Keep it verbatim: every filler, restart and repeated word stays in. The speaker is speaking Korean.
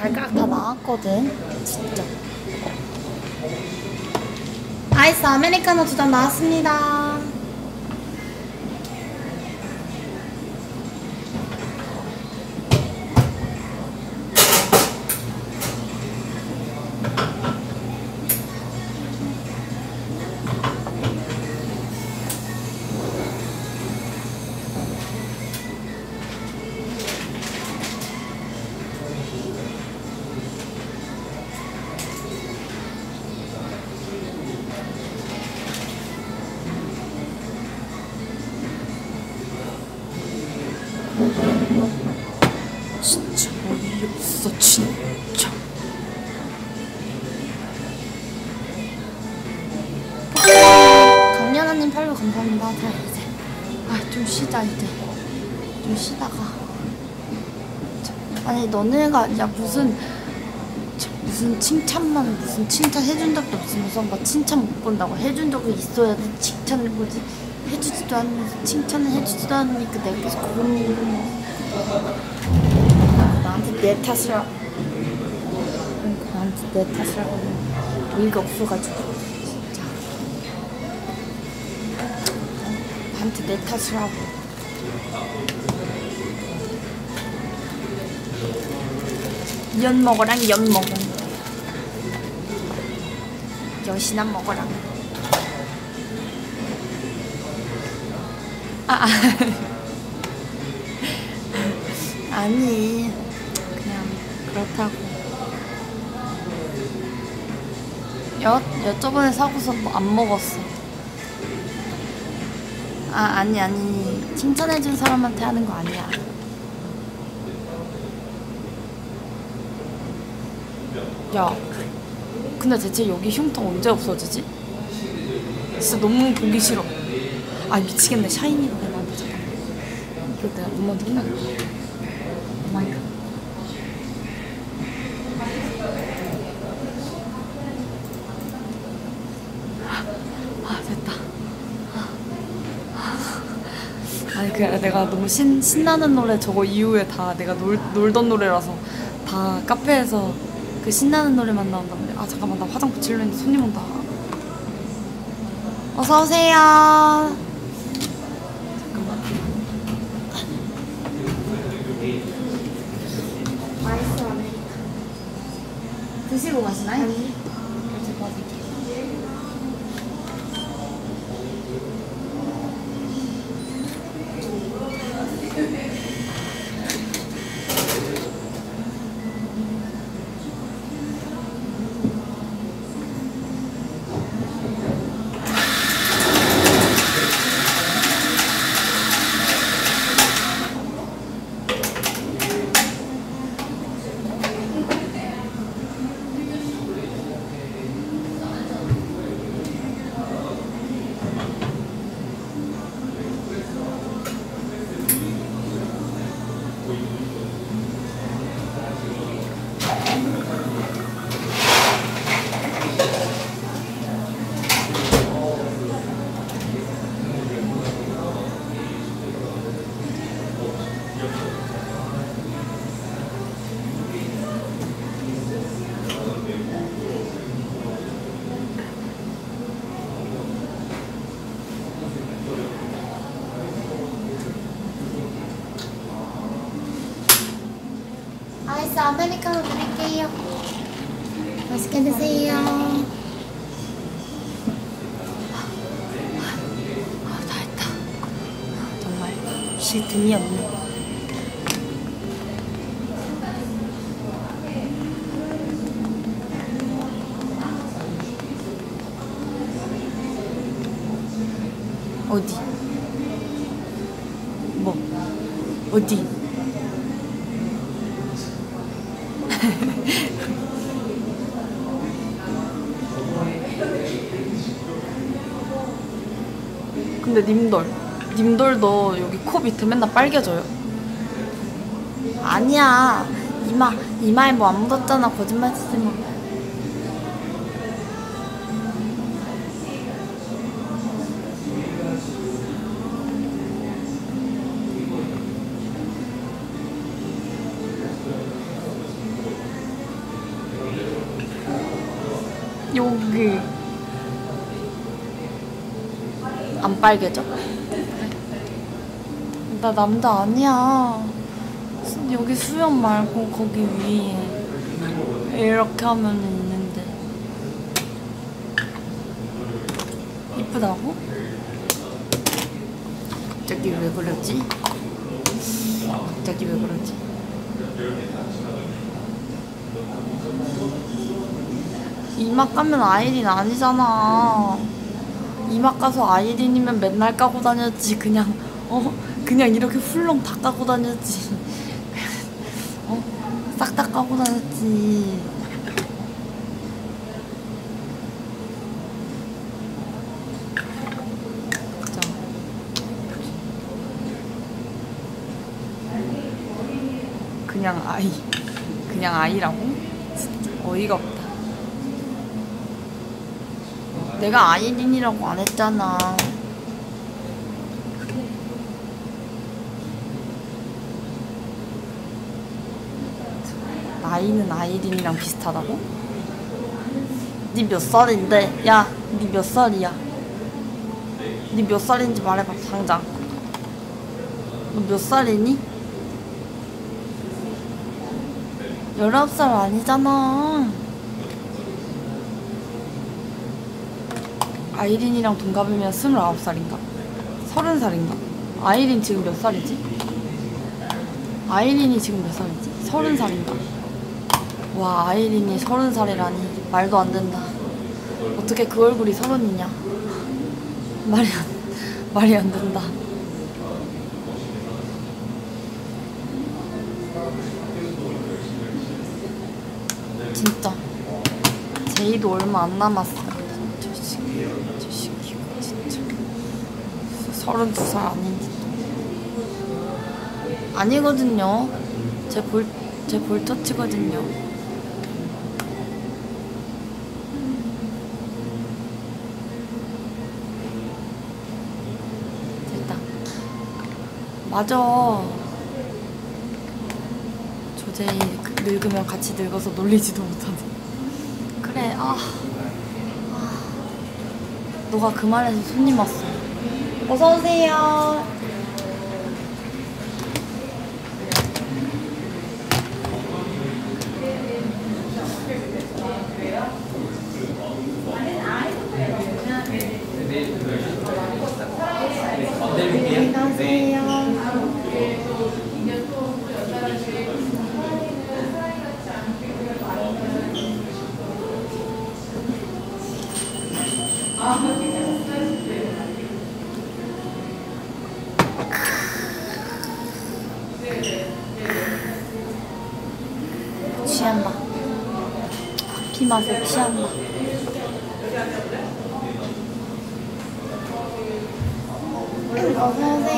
발가락 다 나왔거든. 진짜. 아이스 아메리카노 두 잔 나왔습니다. 진짜 어이없어 진짜. 강연아님 팔로 감사합니다. 자 이제 아 좀 쉬자. 이제 좀 쉬다가. 아니 너네가 야 무슨 무슨 칭찬만 무슨 칭찬 해준 적도 없으면서 막 칭찬 못 본다고. 해준 적이 있어야 칭찬을 보지. 해주지도 않으면서 칭찬을 해주지도 않으니까 내가 계속 그런 일을 나한테 내 탓을 하고. 그러니까 나한테 내 탓을 하고 의의가 없어가지고 진짜 나한테 내 탓을 하고. 연 먹어랑 연 먹어. 엿이나 먹어라. 아, 아. 아니 그냥 그렇다고. 엿? 엿 저번에 사고서 뭐 안 먹었어. 아 아니 아니 칭찬해준 사람한테 하는 거 아니야. 야 근데 대체 여기 흉터 언제 없어지지? 진짜 너무 보기 싫어. 아 미치겠네. 샤이니로 내가 안 되잖아. 이거 내가 엄마한테 혼나겠다. 오마이갓. 아 됐다. 아니 그래 내가 너무 신, 신나는 노래 저거 이후에 다 내가 놀, 놀던 노래라서 다 카페에서 그 신나는 노래만 나온단 말이야. 아 잠깐만 나 화장 붙이려 했는데 손님 온다. 어서오세요. 잠깐만. 아이스 아메리카노 드시고 가시나요? 아니 제가 받을게요. 아이스 아메리카노 드릴게요. 맛있게 드세요. 아, 다 했다. 정말 쉴 틈이 없네. 어디? 뭐? 어디? 근데 님들 님들도 여기 코 밑에 맨날 빨개져요? 아니야. 이마 이마에 뭐 안 묻었잖아. 거짓말 치지 마. 여기 안 빨개져? 나 남자 아니야. 여기 수염 말고 거기 위에 이렇게 하면 있는데 이쁘다고? 갑자기 왜 그러지? 갑자기 왜 그러지? 이마 까면 아이린 아니잖아. 이마 까서 아이린이면 맨날 까고 다녔지. 그냥 어 그냥 이렇게 훌렁 다 까고 다녔지. 어 싹 다 까고 다녔지. 진짜. 그냥 아이. 그냥 아이라고? 진짜 어이가 없다. 내가 아이린이라고 안 했잖아. 나이는 아이린이랑 비슷하다고? 니 몇 살인데? 야, 니 몇 살이야? 니 몇 살인지 말해봐, 당장. 너 몇 살이니? 열아홉 살 아니잖아. 아이린이랑 동갑이면 스물아홉 살인가? 서른 살인가? 아이린 지금 몇 살이지? 아이린이 지금 몇 살이지? 서른 살인가? 와, 아이린이 서른 살이라니 말도 안 된다. 어떻게 그 얼굴이 서른이냐? 말이 안, 말이 안 된다. 진짜 제이도 얼마 안 남았어. 저 새끼, 저 새끼가 진짜 서른두 살 아닌지. 아니거든요. 제 볼, 제 볼터치거든요. 됐다. 맞아. 조제이 늙으면 같이 늙어서 놀리지도 못하네. 그래. 아, 아. 너가 그 말해서 손님 왔어. 어서오세요. 취한다. 커피 맛에 취한다. 어서오세요.